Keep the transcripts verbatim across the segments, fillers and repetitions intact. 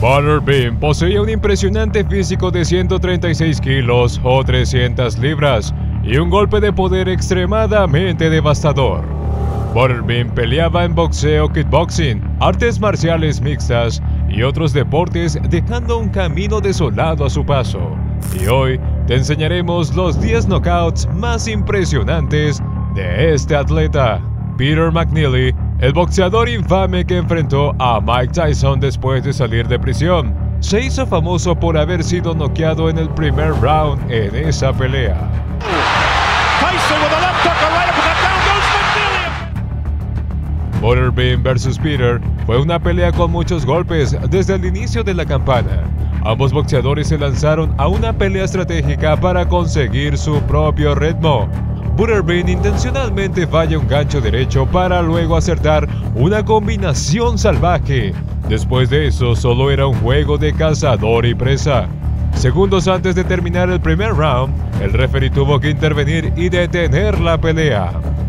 Butterbean poseía un impresionante físico de ciento treinta y seis kilos o trescientas libras y un golpe de poder extremadamente devastador. Butterbean peleaba en boxeo, kickboxing, artes marciales mixtas y otros deportes, dejando un camino desolado a su paso. Y hoy te enseñaremos los diez knockouts más impresionantes de este atleta. Peter McNeely, el boxeador infame que enfrentó a Mike Tyson después de salir de prisión, se hizo famoso por haber sido noqueado en el primer round en esa pelea. Tyson with a left hook, a right uppercut, down goes McNeely. Butterbean versus Peter fue una pelea con muchos golpes desde el inicio de la campana. Ambos boxeadores se lanzaron a una pelea estratégica para conseguir su propio ritmo. Butterbean intencionalmente falla un gancho derecho para luego acertar una combinación salvaje. Después de eso, solo era un juego de cazador y presa. Segundos antes de terminar el primer round, el referee tuvo que intervenir y detener la pelea.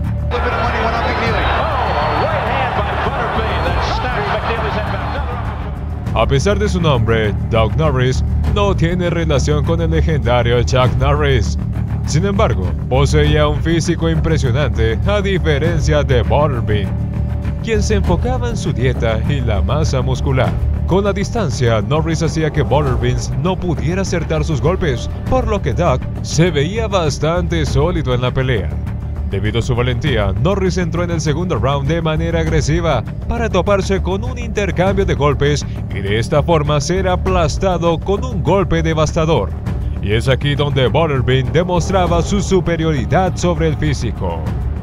A pesar de su nombre, Doug Norris no tiene relación con el legendario Chuck Norris. Sin embargo, poseía un físico impresionante a diferencia de Butterbean, quien se enfocaba en su dieta y la masa muscular. Con la distancia, Norris hacía que Butterbean no pudiera acertar sus golpes, por lo que Doug se veía bastante sólido en la pelea. Debido a su valentía, Norris entró en el segundo round de manera agresiva para toparse con un intercambio de golpes y de esta forma ser aplastado con un golpe devastador. Y es aquí donde Butterbean demostraba su superioridad sobre el físico.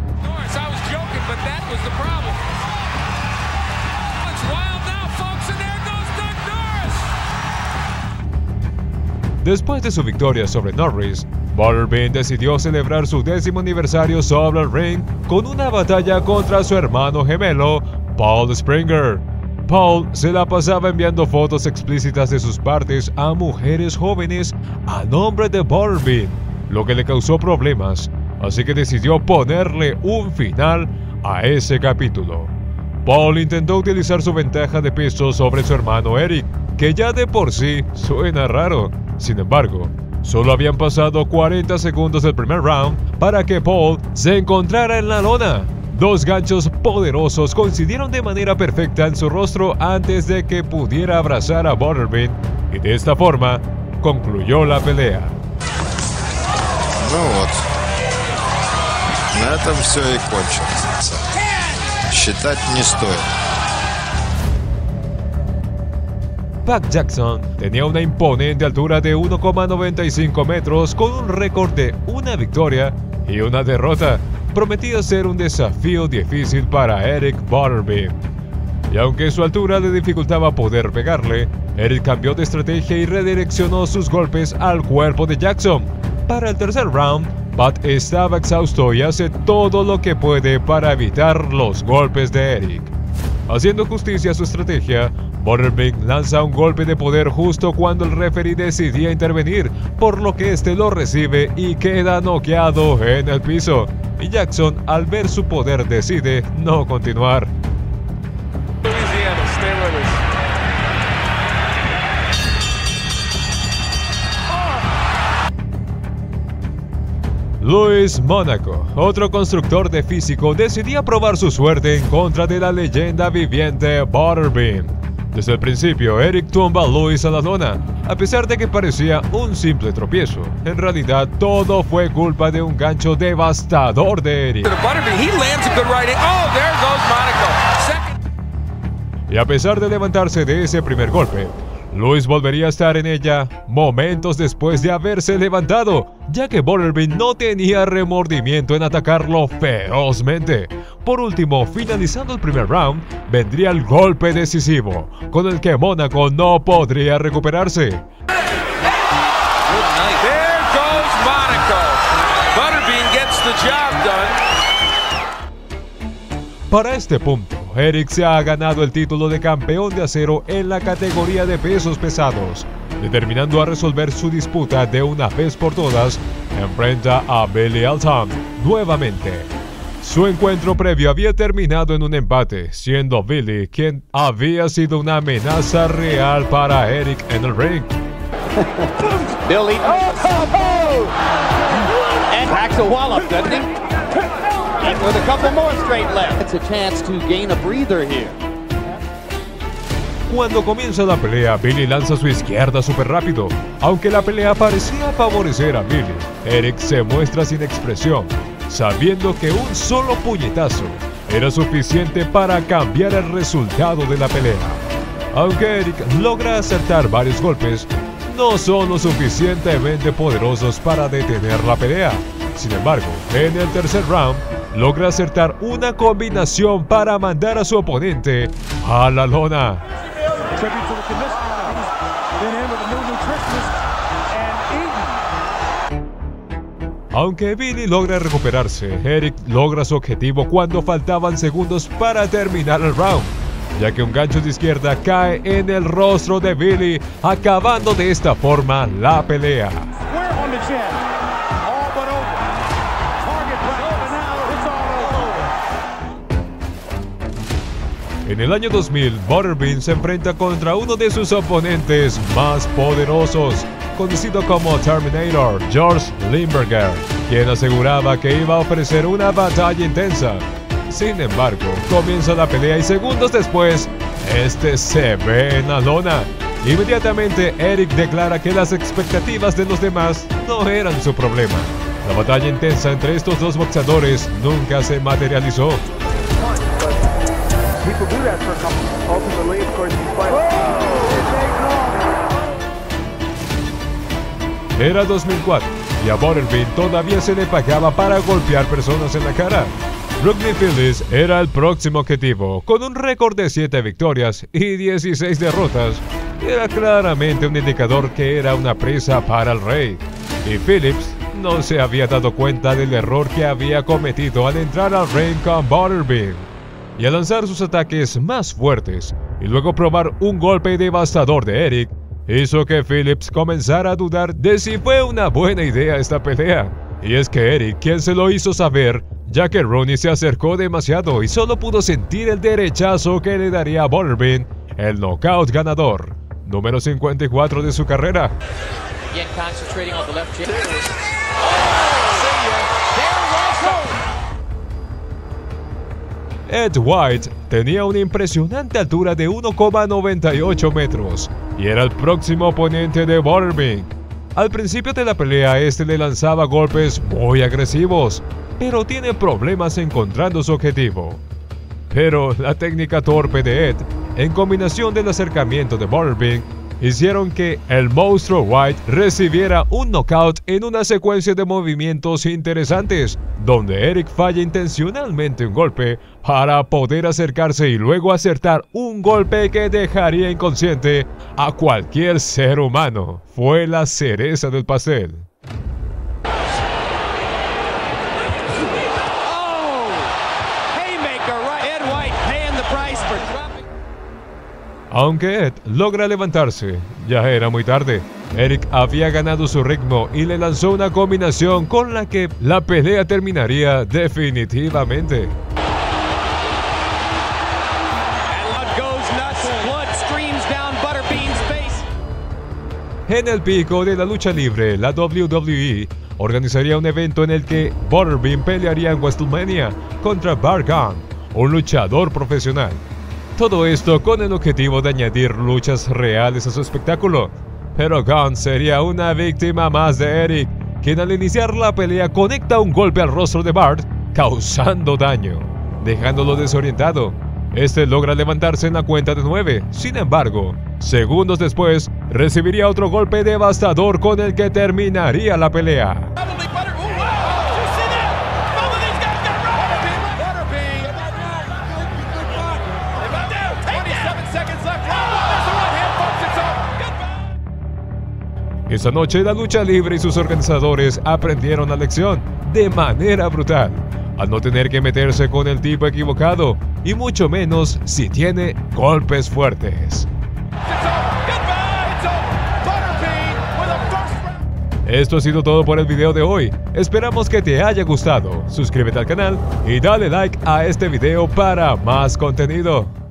Después de su victoria sobre Norris, Butterbean decidió celebrar su décimo aniversario sobre el ring con una batalla contra su hermano gemelo, Paul Springer. Paul se la pasaba enviando fotos explícitas de sus partes a mujeres jóvenes a nombre de Butterbean, lo que le causó problemas, así que decidió ponerle un final a ese capítulo. Paul intentó utilizar su ventaja de peso sobre su hermano Eric, que ya de por sí suena raro. Sin embargo, solo habían pasado cuarenta segundos del primer round para que Paul se encontrara en la lona. Dos ganchos poderosos coincidieron de manera perfecta en su rostro antes de que pudiera abrazar a Butterbean, y de esta forma concluyó la pelea. Ну вот, на этом все и кончилось. Считать не стоит. Buck Jackson tenía una imponente altura de uno coma noventa y cinco metros con un récord de una victoria y una derrota. Prometía ser un desafío difícil para Eric Butterbean. Y aunque su altura le dificultaba poder pegarle, Eric cambió de estrategia y redireccionó sus golpes al cuerpo de Jackson. Para el tercer round, Buck estaba exhausto y hace todo lo que puede para evitar los golpes de Eric. Haciendo justicia a su estrategia, Butterbean lanza un golpe de poder justo cuando el referee decidía intervenir, por lo que este lo recibe y queda noqueado en el piso. Y Jackson, al ver su poder, decide no continuar. Louis Monaco, otro constructor de físico, decidía probar su suerte en contra de la leyenda viviente Butterbean. Desde el principio, Eric tumba a Louis a la lona, a pesar de que parecía un simple tropiezo. En realidad, todo fue culpa de un gancho devastador de Eric. Y a pesar de levantarse de ese primer golpe, Louis volvería a estar en ella momentos después de haberse levantado, ya que Butterbean no tenía remordimiento en atacarlo ferozmente. Por último, finalizando el primer round, vendría el golpe decisivo, con el que Monaco no podría recuperarse. Para este punto, Eric se ha ganado el título de campeón de acero en la categoría de pesos pesados, determinando a resolver su disputa de una vez por todas. Enfrenta a Billy Elton nuevamente. Su encuentro previo había terminado en un empate, siendo Billy quien había sido una amenaza real para Eric en el ring. Billy oh, oh, oh. And packs a wallop, doesn't he? And with a couple more straight left. It's a chance to gain a breather here. Cuando comienza la pelea, Billy lanza su izquierda súper rápido. Aunque la pelea parecía favorecer a Billy, Eric se muestra sin expresión, sabiendo que un solo puñetazo era suficiente para cambiar el resultado de la pelea. Aunque Eric logra acertar varios golpes, no son lo suficientemente poderosos para detener la pelea. Sin embargo, en el tercer round, logra acertar una combinación para mandar a su oponente a la lona. Aunque Billy logra recuperarse, Eric logra su objetivo cuando faltaban segundos para terminar el round, ya que un gancho de izquierda cae en el rostro de Billy, acabando de esta forma la pelea. En el año dos mil, Butterbean se enfrenta contra uno de sus oponentes más poderosos, conocido como Terminator, George Limberger, quien aseguraba que iba a ofrecer una batalla intensa. Sin embargo, comienza la pelea y segundos después, este se ve en la lona. Inmediatamente, Eric declara que las expectativas de los demás no eran su problema. La batalla intensa entre estos dos boxeadores nunca se materializó. Era dos mil cuatro y a Butterbean todavía se le pagaba para golpear personas en la cara. Rodney Phillips era el próximo objetivo, con un récord de siete victorias y dieciséis derrotas. Era claramente un indicador que era una presa para el rey. Y Phillips no se había dado cuenta del error que había cometido al entrar al ring con Butterbean y al lanzar sus ataques más fuertes y luego probar un golpe devastador de Eric, hizo que Phillips comenzara a dudar de si fue una buena idea esta pelea. Y es que Eric quien se lo hizo saber, ya que Ronnie se acercó demasiado y solo pudo sentir el derechazo que le daría a Butterbean el knockout ganador, número cincuenta y cuatro de su carrera. Ed White tenía una impresionante altura de uno coma noventa y ocho metros y era el próximo oponente de Butterbean. Al principio de la pelea, este le lanzaba golpes muy agresivos, pero tiene problemas encontrando su objetivo. Pero la técnica torpe de Ed, en combinación del acercamiento de Butterbean, hicieron que el monstruo White recibiera un knockout en una secuencia de movimientos interesantes, donde Eric falla intencionalmente un golpe para poder acercarse y luego acertar un golpe que dejaría inconsciente a cualquier ser humano. Fue la cereza del pastel. Aunque Ed logra levantarse, ya era muy tarde. Eric había ganado su ritmo y le lanzó una combinación con la que la pelea terminaría definitivamente. En el pico de la lucha libre, la W W E organizaría un evento en el que Butterbean pelearía en WrestleMania contra Bart Gunn, un luchador profesional. Todo esto con el objetivo de añadir luchas reales a su espectáculo. Pero Gunn sería una víctima más de Eric, quien al iniciar la pelea conecta un golpe al rostro de Bart, causando daño, dejándolo desorientado. Este logra levantarse en la cuenta de nueve. Sin embargo, segundos después, recibiría otro golpe devastador con el que terminaría la pelea. Esa noche la lucha libre y sus organizadores aprendieron la lección de manera brutal, al no tener que meterse con el tipo equivocado, y mucho menos si tiene golpes fuertes. Esto ha sido todo por el video de hoy. Esperamos que te haya gustado. Suscríbete al canal y dale like a este video para más contenido.